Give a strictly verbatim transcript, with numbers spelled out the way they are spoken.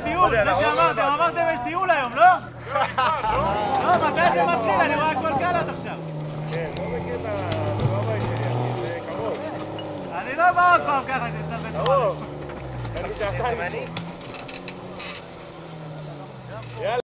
טיול, זה שאמרתם, אמרתם יש טיול היום, לא? לא, מתי זה מתחיל? אני רואה הכל קל עד עכשיו. כן, לא מכיר את ה... זה לא הבית שלי, אחי, זה קרוב. אני לא בא עוד פעם ככה שסתם בית חודש. קרוב. אני שעתיים.